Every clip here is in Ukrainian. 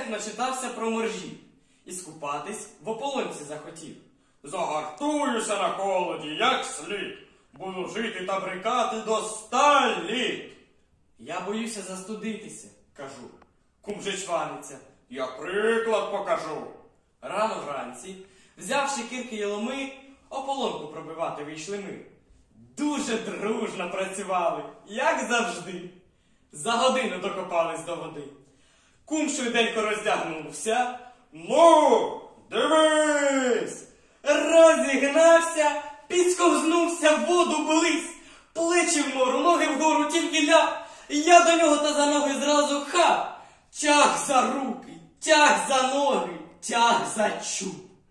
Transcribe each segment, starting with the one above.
як начитався про моржів, і скупатись в ополонці захотів. Загартуюся на холоді, як слід. Буду жити та брикати до 100 літ. Я боюся застудитися, кажу. Кум же чваниться. Я приклад покажу. Рано вранці, взявши кирки й ломи, ополонку пробивати вийшли ми. Дуже дружно працювали, як завжди. За годину докопались до води. Кум швиденько роздягнувся. Ну, дивись! Розігнався, підсковзнувся, в воду близь. Плечі вгору, ноги вгору, тільки ляп. Я до нього та за ноги зразу хап. Тяг за руки, тяг за ноги, тяг за чуб.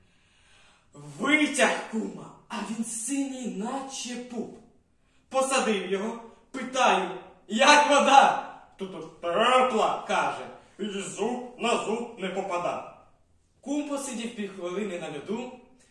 Витяг кума, а він синій, наче пуп. Посадив його, питаю, як вода? Тут тепла, Каже. і зуб на зуб не попада. Кум посидів півхвилини на льоду.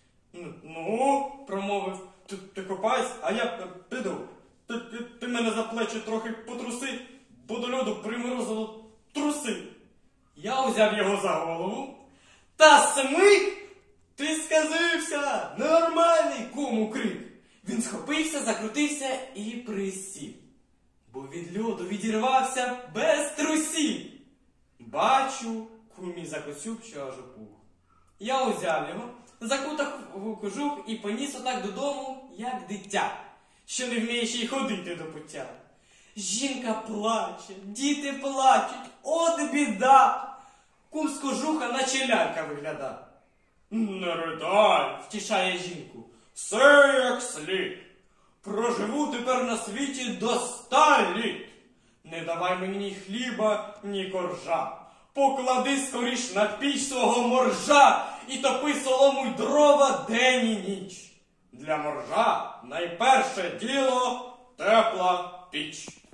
Ну, Промовив. ти копайся, а я піду. Ти мене за плечі трохи потруси, бо до льоду приморозило труси. Я узяв його за голову. Та смик! Ти сказився! Нормальний, куму, крик. Він схопився, закрутився і присів. Бо від льоду відірвався без трусів. Бачу, кумі закоцюб, що аж опух. Я узяв його, закутав у кожух і поніс отак додому, як дитя, що не вміє ще й ходити до пуття. Жінка плаче, діти плачуть, от біда! Кум з кожуха наче лялька вигляда. Не ридай, Втішає жінку. все як слід. Проживу тепер на світі до 100 літ. Не давай мені ні хліба, ні коржа. Поклади скоріш на піч свого моржа і топи солому й дрова день і ніч. Для моржа найперше діло тепла піч.